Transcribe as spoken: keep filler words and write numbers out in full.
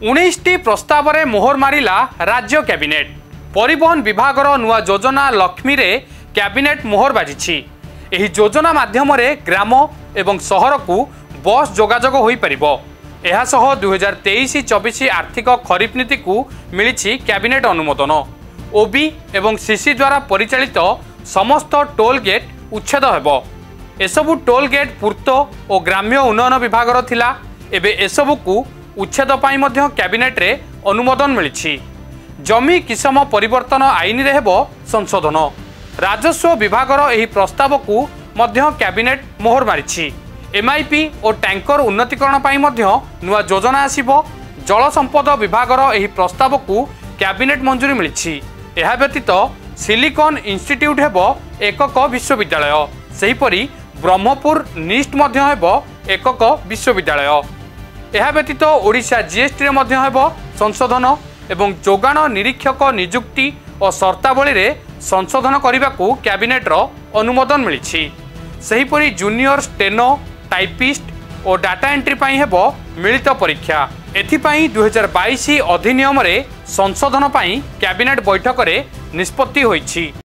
उन्नीस टी प्रस्ताव रे मोहर मारिला राज्य कैबिनेट। परिवहन विभागर नुआ योजना लक्ष्मी रे कैबिनेट मोहर बाजिछि। एही योजना माध्यम रे ग्राम एवं सहर को बस जोगाजोग होई परिबो। एहा सह दुई हजार तेईस चौबीस आर्थिक खरीफ नीति को मिली कैबिनेट अनुमोदन। ओबी एवं सीसी द्वारा परिचालित समस्त टोल गेट उच्छेद हेबो। एसबु टोल गेट पूर्त और ग्राम्य उन्नयन विभागर थिला। एबे एसबु को उच्छेद पाई मध्य कैबिनेट रे अनुमोदन मिली। जमी किसम परिवर्तन आईन रे हेबो संशोधन। राजस्व विभागर एही प्रस्ताव को मध्य कैबिनेट मोहर मारिछि। एमआईपी और टैंकर उन्नतीकरण पाई मध्य नुआ योजना आसीबो। जल संपद विभागर एही प्रस्ताव को कैबिनेट मंजूरी मिली। एहा व्यतीत सिलिकॉन इंस्टीट्यूट हेबो एकक विश्वविद्यालय। सेहीपरि ब्रह्मपुर निस्ट मध्य हेबो एकक विश्वविद्यालय। एहा व्यतीत ओडिशा जीएसटी रे मध्य हेबो संशोधन एवं जोगाण निरीक्षक नियुक्ति और शर्तावली रे संशोधन करने को कैबिनेट रो अनुमोदन मिली। सेहीपरि जूनियर स्टेनो टाइपिस्ट और डाटा एंट्री पाई हेबो मिलित परीक्षा। एथिपाई दुई हजार बाईस अधिनियम रे संशोधन पाई कैबिनेट बैठक रे निष्पत्ति होईछि।